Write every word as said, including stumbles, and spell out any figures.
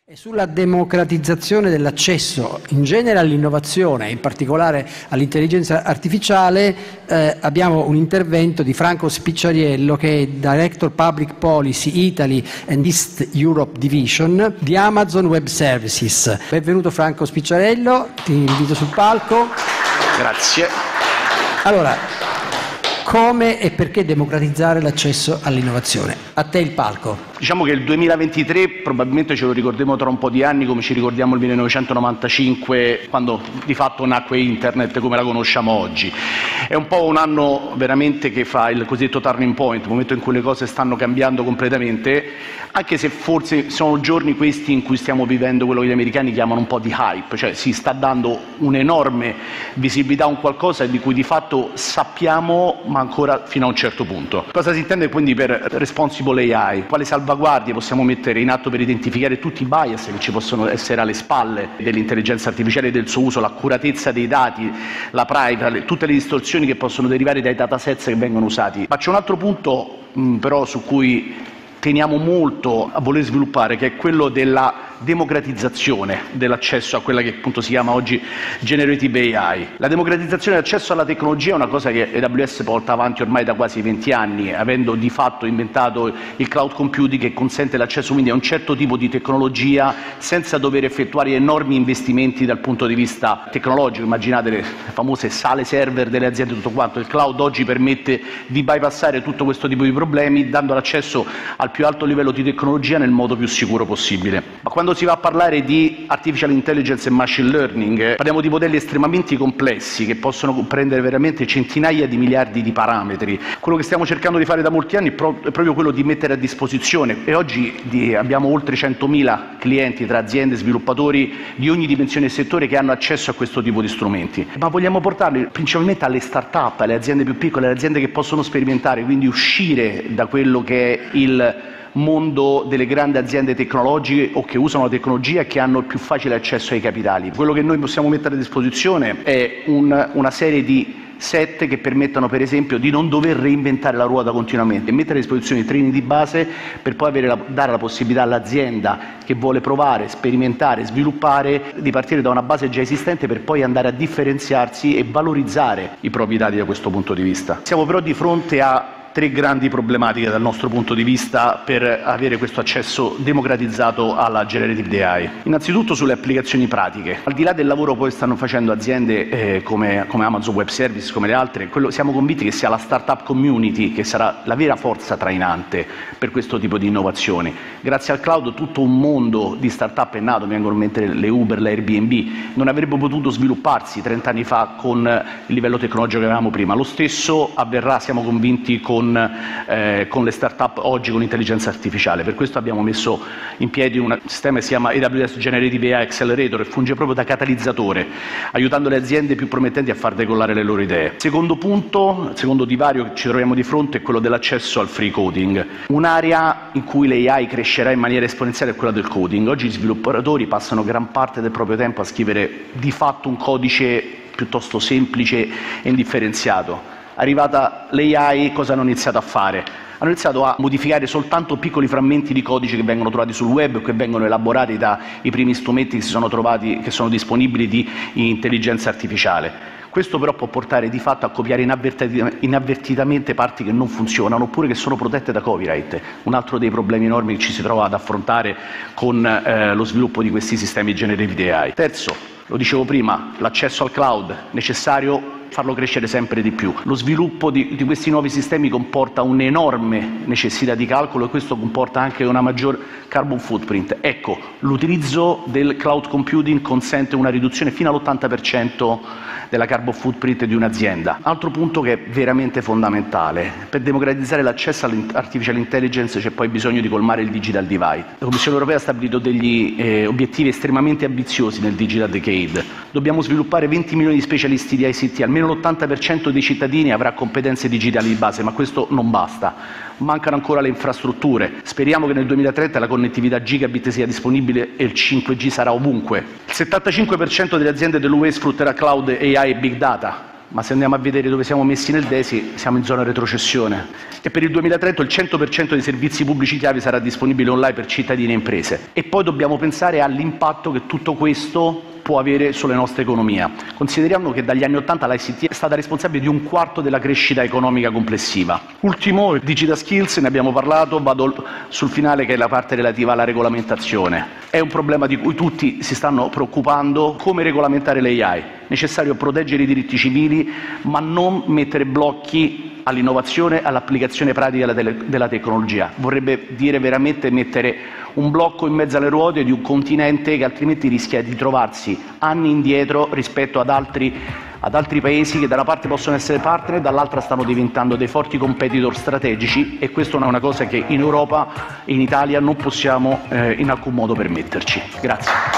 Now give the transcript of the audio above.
E sulla democratizzazione dell'accesso in genere all'innovazione, in particolare all'intelligenza artificiale, eh, abbiamo un intervento di Franco Spicciariello, che è Director Public Policy Italy and East Europe Division di Amazon Web Services. Benvenuto Franco Spicciariello, ti invito sul palco. Grazie. Allora, come e perché democratizzare l'accesso all'innovazione? A te il palco. Diciamo che il duemilaventitré probabilmente ce lo ricordiamo tra un po' di anni come ci ricordiamo il millenovecentonovantacinque, quando di fatto nacque internet come la conosciamo oggi. È un po' un anno veramente che fa il cosiddetto turning point, il momento in cui le cose stanno cambiando completamente, anche se forse sono giorni questi in cui stiamo vivendo quello che gli americani chiamano un po' di hype, cioè si sta dando un'enorme visibilità a un qualcosa di cui di fatto sappiamo ma ancora fino a un certo punto. Cosa si intende quindi per responsible A I? Quali salvaguardie possiamo mettere in atto per identificare tutti i bias che ci possono essere alle spalle dell'intelligenza artificiale e del suo uso, l'accuratezza dei dati, la privacy, tutte le distorsioni che possono derivare dai datasets che vengono usati. Ma c'è un altro punto mh, però su cui teniamo molto a voler sviluppare, che è quello della democratizzazione dell'accesso a quella che appunto si chiama oggi Generative A I. La democratizzazione dell'accesso alla tecnologia è una cosa che A W S porta avanti ormai da quasi venti anni, avendo di fatto inventato il cloud computing, che consente l'accesso quindi a un certo tipo di tecnologia senza dover effettuare enormi investimenti dal punto di vista tecnologico. Immaginate le famose sale server delle aziende e tutto quanto. Il cloud oggi permette di bypassare tutto questo tipo di problemi, dando l'accesso al più alto livello di tecnologia nel modo più sicuro possibile. Ma quando si va a parlare di artificial intelligence e machine learning, parliamo di modelli estremamente complessi che possono comprendere veramente centinaia di miliardi di parametri. Quello che stiamo cercando di fare da molti anni è proprio quello di mettere a disposizione, e oggi di, abbiamo oltre centomila clienti tra aziende e sviluppatori di ogni dimensione e settore che hanno accesso a questo tipo di strumenti. Ma vogliamo portarli principalmente alle start-up, alle aziende più piccole, alle aziende che possono sperimentare, quindi uscire da quello che è il mondo delle grandi aziende tecnologiche o che usano la tecnologia e che hanno il più facile accesso ai capitali. Quello che noi possiamo mettere a disposizione è un, una serie di set che permettano per esempio di non dover reinventare la ruota continuamente e mettere a disposizione i training di base per poi avere la, dare la possibilità all'azienda che vuole provare, sperimentare, sviluppare, di partire da una base già esistente per poi andare a differenziarsi e valorizzare i propri dati da questo punto di vista. Siamo però di fronte a tre grandi problematiche dal nostro punto di vista per avere questo accesso democratizzato alla Generative A I. Innanzitutto sulle applicazioni pratiche. Al di là del lavoro poi stanno facendo aziende eh, come, come Amazon Web Services, come le altre, quello, siamo convinti che sia la startup community che sarà la vera forza trainante per questo tipo di innovazioni. Grazie al cloud tutto un mondo di startup è nato, mi vengono in mente le Uber, le Airbnb, non avrebbe potuto svilupparsi trent'anni fa con il livello tecnologico che avevamo prima. Lo stesso avverrà, siamo convinti, con Con, eh, con le start-up oggi con l'intelligenza artificiale. Per questo abbiamo messo in piedi un sistema che si chiama A W S Generative A I Accelerator e funge proprio da catalizzatore, aiutando le aziende più promettenti a far decollare le loro idee. Secondo punto, il secondo divario che ci troviamo di fronte è quello dell'accesso al free coding. Un'area in cui l'A I crescerà in maniera esponenziale è quella del coding. Oggi gli sviluppatori passano gran parte del proprio tempo a scrivere di fatto un codice piuttosto semplice e indifferenziato. Arrivata l'A I, cosa hanno iniziato a fare? Hanno iniziato a modificare soltanto piccoli frammenti di codice che vengono trovati sul web, che vengono elaborati dai primi strumenti che si sono trovati, che sono disponibili di intelligenza artificiale. Questo però può portare di fatto a copiare inavvertitamente parti che non funzionano oppure che sono protette da copyright, un altro dei problemi enormi che ci si trova ad affrontare con eh, lo sviluppo di questi sistemi Generative A I. Terzo, lo dicevo prima, l'accesso al cloud necessario farlo crescere sempre di più. Lo sviluppo di, di questi nuovi sistemi comporta un'enorme necessità di calcolo e questo comporta anche una maggior carbon footprint. Ecco, l'utilizzo del cloud computing consente una riduzione fino all'ottanta per cento della carbon footprint di un'azienda. Altro punto che è veramente fondamentale: per democratizzare l'accesso all'artificial intelligence c'è poi bisogno di colmare il digital divide. La Commissione europea ha stabilito degli eh, obiettivi estremamente ambiziosi nel digital decade. Dobbiamo sviluppare venti milioni di specialisti di I C T, almeno l'ottanta per cento dei cittadini avrà competenze digitali di base, ma questo non basta. Mancano ancora le infrastrutture. Speriamo che nel duemilatrenta la connettività gigabit sia disponibile e il cinque G sarà ovunque. Il settantacinque per cento delle aziende dell'U E sfrutterà cloud, A I e big data. ma se andiamo a vedere dove siamo messi nel D E S I siamo in zona retrocessione e per il duemilatrenta il cento per cento dei servizi pubblici chiave sarà disponibile online per cittadini e imprese. E poi dobbiamo pensare all'impatto che tutto questo può avere sulla nostra economia. Consideriamo che dagli anni Ottanta l'I C T è stata responsabile di un quarto della crescita economica complessiva. Ultimo, il Digital Skills, ne abbiamo parlato, vado sul finale che è la parte relativa alla regolamentazione. È un problema di cui tutti si stanno preoccupando, come regolamentare l'A I. Necessario proteggere i diritti civili, ma non mettere blocchi all'innovazione e all'applicazione pratica della, tele- della tecnologia. Vorrebbe dire veramente mettere un blocco in mezzo alle ruote di un continente che altrimenti rischia di trovarsi anni indietro rispetto ad altri, ad altri paesi che da una parte possono essere partner e dall'altra stanno diventando dei forti competitor strategici, e questa è una cosa che in Europa e in Italia non possiamo eh, in alcun modo permetterci. Grazie.